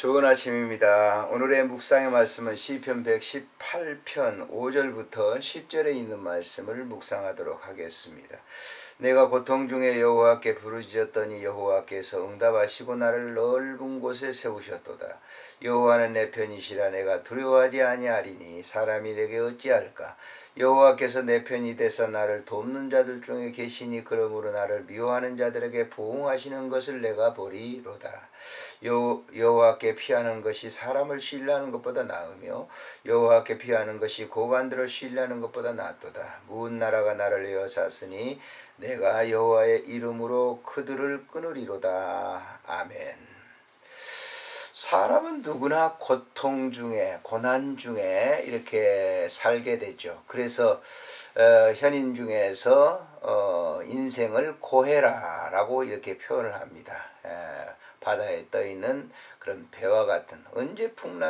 좋은 아침입니다. 오늘의 묵상의 말씀은 시편 118편 5절부터 10절에 있는 말씀을 묵상하도록 하겠습니다. 내가 고통 중에 여호와께 부르짖었더니 여호와께서 응답하시고 나를 넓은 곳에 세우셨도다. 여호와는 내 편이시라. 내가 두려워하지 아니하리니 사람이 내게 어찌할까. 여호와께서 내 편이 되사 나를 돕는 자들 중에 계시니 그러므로 나를 미워하는 자들에게 보응하시는 것을 내가 보리로다. 여호와께 피하는 것이 사람을 신뢰하는 것보다 나으며 여호와께 피하는 것이 고관들을 신뢰하는 것보다 낫도다. 문 나라가 나를 에워쌌으니 내가 여호와의 이름으로 그들을 끊으리로다. 아멘. 사람은 누구나 고통 중에 고난 중에 이렇게 살게 되죠. 그래서 현인 중에서 인생을 고해라라고 이렇게 표현을 합니다. 바다에 떠있는 그런 배와 같은 언제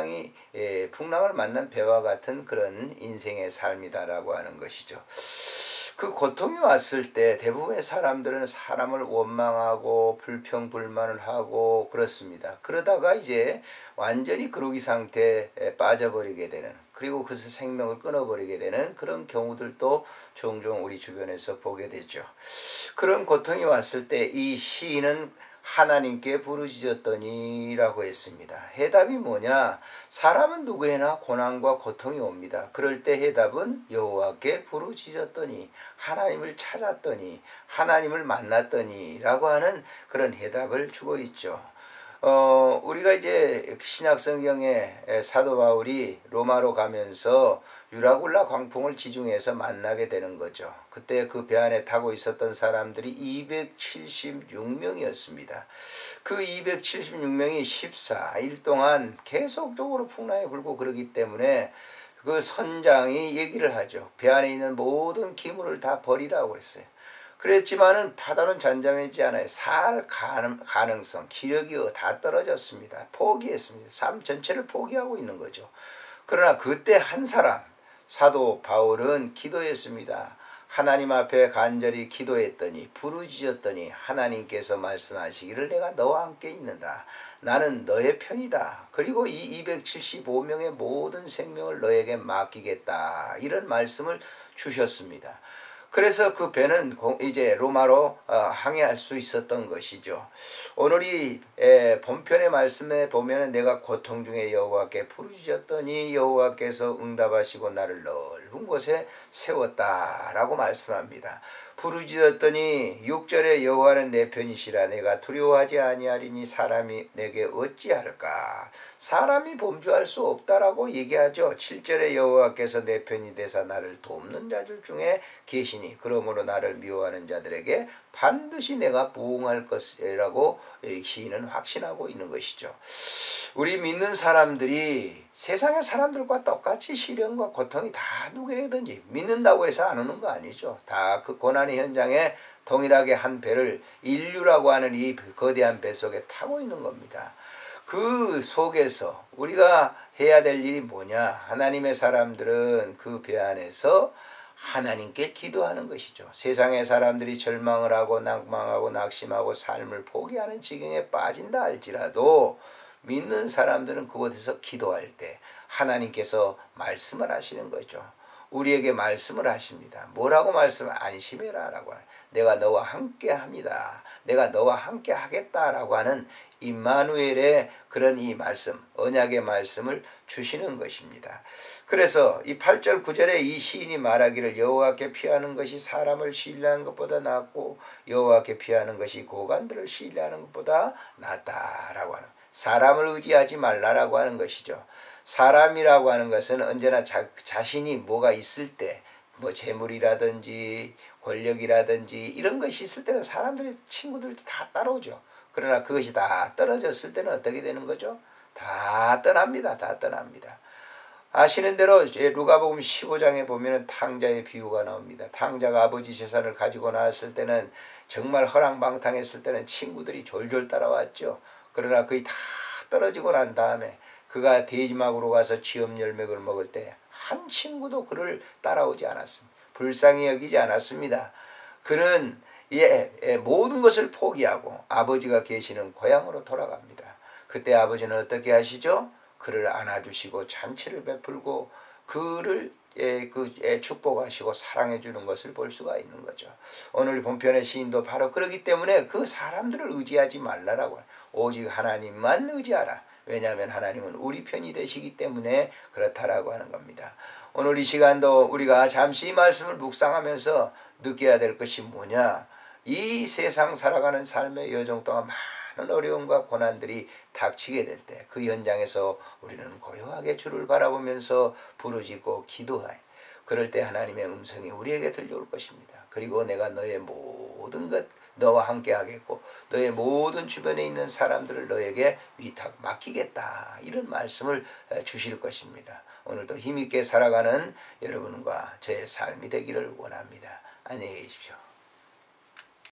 풍랑을 만난 배와 같은 그런 인생의 삶이다라고 하는 것이죠. 그 고통이 왔을 때 대부분의 사람들은 사람을 원망하고 불평불만을 하고 그렇습니다. 그러다가 이제 완전히 그로기 상태에 빠져버리게 되는, 그리고 그래서 생명을 끊어버리게 되는 그런 경우들도 종종 우리 주변에서 보게 되죠. 그런 고통이 왔을 때 이 시인은 하나님께 부르짖었더니 라고 했습니다. 해답이 뭐냐? 사람은 누구에나 고난과 고통이 옵니다. 그럴 때 해답은 여호와께 부르짖었더니, 하나님을 찾았더니, 하나님을 만났더니 라고 하는 그런 해답을 주고 있죠. 우리가 이제 신약성경에 사도 바울이 로마로 가면서 유라굴라 광풍을 지중해에서 만나게 되는 거죠. 그때 그 배 안에 타고 있었던 사람들이 276명이었습니다. 그 276명이 14일 동안 계속적으로 풍랑이 불고 그러기 때문에 그 선장이 얘기를 하죠. 배 안에 있는 모든 기물을 다 버리라고 그랬어요. 그랬지만은 바다는 잠잠하지 않아요. 살 가능성, 기력이 다 떨어졌습니다. 포기했습니다. 삶 전체를 포기하고 있는 거죠. 그러나 그때 한 사람, 사도 바울은 기도했습니다. 하나님 앞에 간절히 기도했더니, 부르짖었더니 하나님께서 말씀하시기를 내가 너와 함께 있는다. 나는 너의 편이다. 그리고 이 275명의 모든 생명을 너에게 맡기겠다. 이런 말씀을 주셨습니다. 그래서 그 배는 이제 로마로 항해할 수 있었던 것이죠. 오늘 이 본편의 말씀에 보면 내가 고통 중에 여호와께 부르짖었더니 여호와께서 응답하시고 나를 넓은 곳에 세웠다라고 말씀합니다. 부르짖었더니 6절에 여호와는 내 편이시라. 내가 두려워하지 아니하리니 사람이 내게 어찌할까. 사람이 범주할 수 없다라고 얘기하죠. 7절에 여호와께서 내 편이 되사 나를 돕는 자들 중에 계시니 그러므로 나를 미워하는 자들에게 반드시 내가 보응할 것이라고 시인은 확신하고 있는 것이죠. 우리 믿는 사람들이 세상의 사람들과 똑같이 시련과 고통이 다 누구에게든지 믿는다고 해서 안 오는 거 아니죠. 다 그 고난의 현장에 동일하게 한 배를 인류라고 하는 이 거대한 배 속에 타고 있는 겁니다. 그 속에서 우리가 해야 될 일이 뭐냐? 하나님의 사람들은 그 배 안에서 하나님께 기도하는 것이죠. 세상의 사람들이 절망을 하고 낭망하고 낙심하고 삶을 포기하는 지경에 빠진다 할지라도 믿는 사람들은 그곳에서 기도할 때 하나님께서 말씀을 하시는 거죠. 우리에게 말씀을 하십니다. 뭐라고 안심해라 라고 하는, 내가 너와 함께 합니다. 내가 너와 함께 하겠다라고 하는 임마누엘의 그런 이 말씀, 언약의 말씀을 주시는 것입니다. 그래서 이 8절 9절에 이 시인이 말하기를 여호와께 피하는 것이 사람을 신뢰하는 것보다 낫고 여호와께 피하는 것이 고관들을 신뢰하는 것보다 낫다라고 하는, 사람을 의지하지 말라라고 하는 것이죠. 사람이라고 하는 것은 언제나 자신이 뭐가 있을 때, 뭐 재물이라든지 권력이라든지 이런 것이 있을 때는 사람들이 친구들 다 따라오죠. 그러나 그것이 다 떨어졌을 때는 어떻게 되는 거죠? 다 떠납니다. 다 떠납니다. 아시는 대로 누가복음 15장에 보면 탕자의 비유가 나옵니다. 탕자가 아버지 재산을 가지고 나왔을 때는 정말 허랑방탕했을 때는 친구들이 졸졸 따라왔죠. 그러나 그게 다 떨어지고 난 다음에 그가 대지막으로 가서 취업 열매를 먹을 때 한 친구도 그를 따라오지 않았습니다. 불쌍히 여기지 않았습니다. 그는 모든 것을 포기하고 아버지가 계시는 고향으로 돌아갑니다. 그때 아버지는 어떻게 하시죠? 그를 안아주시고 잔치를 베풀고 그를 축복하시고 사랑해 주는 것을 볼 수가 있는 거죠. 오늘 본편의 시인도 바로 그렇기 때문에 그 사람들을 의지하지 말라라고, 오직 하나님만 의지하라. 왜냐하면 하나님은 우리 편이 되시기 때문에 그렇다라고 하는 겁니다. 오늘 이 시간도 우리가 잠시 이 말씀을 묵상하면서 느껴야 될 것이 뭐냐, 이 세상 살아가는 삶의 여정 동안 많은 어려움과 고난들이 닥치게 될 때 그 현장에서 우리는 고요하게 주를 바라보면서 부르짖고 기도하여, 그럴 때 하나님의 음성이 우리에게 들려올 것입니다. 그리고 내가 너의 모든 것 너와 함께 하겠고 너의 모든 주변에 있는 사람들을 너에게 위탁 맡기겠다, 이런 말씀을 주실 것입니다. 오늘도 힘있게 살아가는 여러분과 저의 삶이 되기를 원합니다. 안녕히 계십시오.